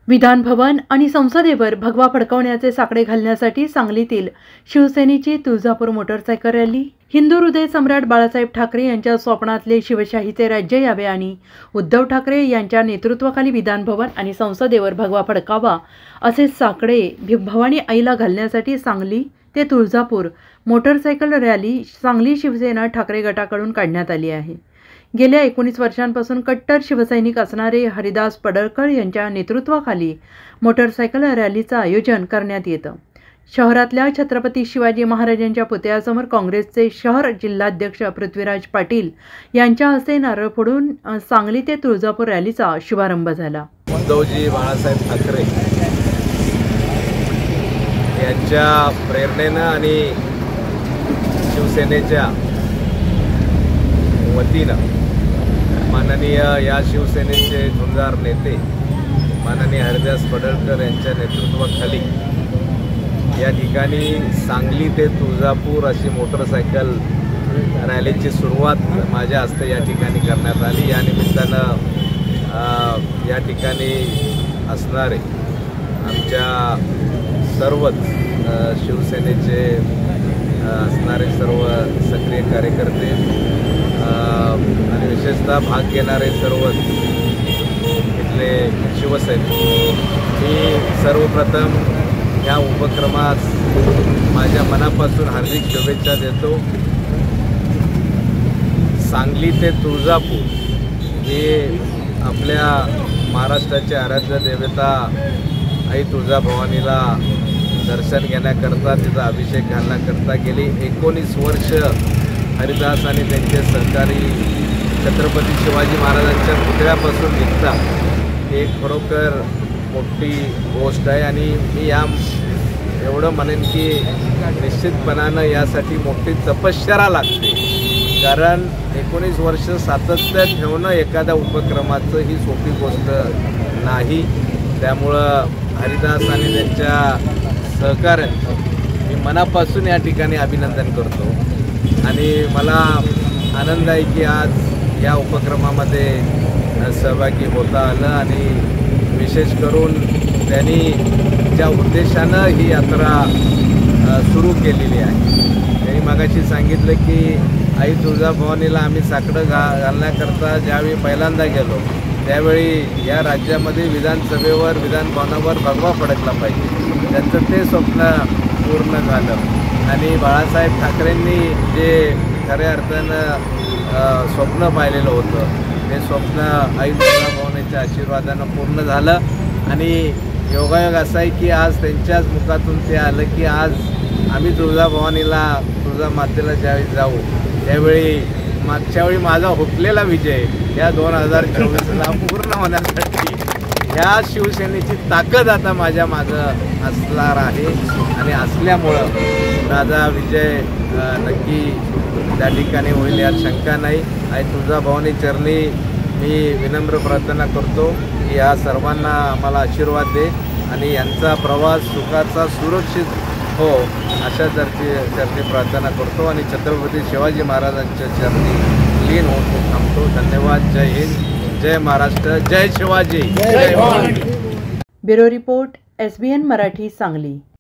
विधान भवन आणि संसदेवर भगवा फडकवण्याचे साकडे घालण्यासाठी सांगलीतील शिवसेनेची तुळजापूर मोटरसायकल रॅली, हिंदू हृदय सम्राट बाळासाहेब ठाकरे यांच्या स्वप्नातले शिवशाहीचे राज्य यावे आणि उद्धव ठाकरे यांच्या नेतृत्वाखाली विधान भवन आणि संसदेवर भगवा फडकावा असे साकडे भवानी आईला घालण्यासाठी सांगली ते तुळजापूर मोटरसायकल रॅली सांगली शिवसेना ठाकरे गटाकडून काढण्यात आली आहे। गेल्या 19 वर्षांपासून कट्टर शिवसैनिक असणारे हरिदास पडळकर यांच्या नेतृत्वाखाली मोटरसायकल रॅलीचं आयोजन करण्यात येतं। शहरातल्या छत्रपती शिवाजी महाराजांच्या पुतळ्यासमोर काँग्रेसचे शहर जिल्हाध्यक्ष पृथ्वीराज पाटील यांच्या हस्ते नारळ फोडून सांगली ते तुळजापूर रॅलीचा शुभारंभ झाला। उद्धवजी बाळासाहेब ठाकरे यांच्या प्रेरणेनं आणि शिवसेनेच्या वतीनं माननीय या शिवसेनेचे झुंजार नेते माननीय हरिदास पडळकर यांच्या नेतृत्वाखाली या ठिकाणी सांगली ते तुळजापूर अशी मोटरसायकल रॅलीची सुरुवात माझ्या हस्ते या ठिकाणी करण्यात आली। या निमित्तानं या ठिकाणी असणारे आमच्या सर्वच शिवसेनेचे असणारे सर्व सक्रिय कार्यकर्ते आणि विशेषतः भाग घेणारे सर्व इथले शिवसैनिक, मी सर्वप्रथम ह्या उपक्रमास माझ्या मनापासून हार्दिक शुभेच्छा देतो। सांगली ते तुळजापूर हे आपल्या महाराष्ट्राचे आराध्य देवता आई तुळजाभवानीला दर्शन घेण्याकरता, तिचा अभिषेक घालण्याकरता गेली 19 वर्ष हरिदास आणि त्यांचे सहकारी छत्रपती शिवाजी महाराजांच्या पुतळ्यापासून निघतात हे खरोखर मोठी गोष्ट आहे। आणि मी एवढं म्हणेन की निश्चितपणानं यासाठी मोठी तपश्चर्या लागते, कारण 19 वर्ष सातत्य ठेवणं एखाद्या उपक्रमाचं ही सोपी गोष्ट नाही। त्यामुळं हरिदास आणि त्यांच्या सहकार्यांचं मी मनापासून या ठिकाणी अभिनंदन करतो आणि मला आनंद आहे की आज या उपक्रमामध्ये सहभागी होता आलं आणि विशेष करून त्यांनी ज्या उद्देशानं ही यात्रा सुरू केलेली आहे, त्यांनी मगाशी सांगितलं की आई तुळजाभवानीला आम्ही साकडं घालण्याकरता ज्यावेळी पहिल्यांदा गेलो त्यावेळी या राज्यामध्ये विधानसभेवर विधानभवनावर भगवा फडकला पाहिजे, त्यांचं ते स्वप्न पूर्ण झालं। आणि बाळासाहेब ठाकरेंनी जे खऱ्या अर्थानं स्वप्न पाहिलेलं होतं ते स्वप्न आई तुळजाभवानीच्या आशीर्वादानं पूर्ण झालं। आणि योगायोग असा आहे की आज त्यांच्याच मुखातून ते आलं की आज आम्ही तुळजाभवानीला तुळजा मातेला ज्यावेळी जाऊ त्यावेळी मागच्या वेळी माझा हुकलेला विजय या 2024ला पूर्ण होण्यासाठी ह्या शिवसेनेची ताकद आता माझ्या मागं असणार आहे आणि असल्यामुळं माझा विजय नक्की त्या ठिकाणी होईल यात शंका नाही। आई तुळजाभवानी चरणी मी विनम्र प्रार्थना करतो की या सर्वांना आम्हाला आशीर्वाद दे आणि यांचा प्रवास सुखाचा सुरक्षित हो अशा चरणी प्रार्थना करतो आणि छत्रपती शिवाजी महाराजांच्या चरणी लीन होऊन थांबतो। धन्यवाद। जय हिंद, जय महाराष्ट्र, जय शिवाजी, जय Bhavani. Bureau report, SBN Marathi, Sangli.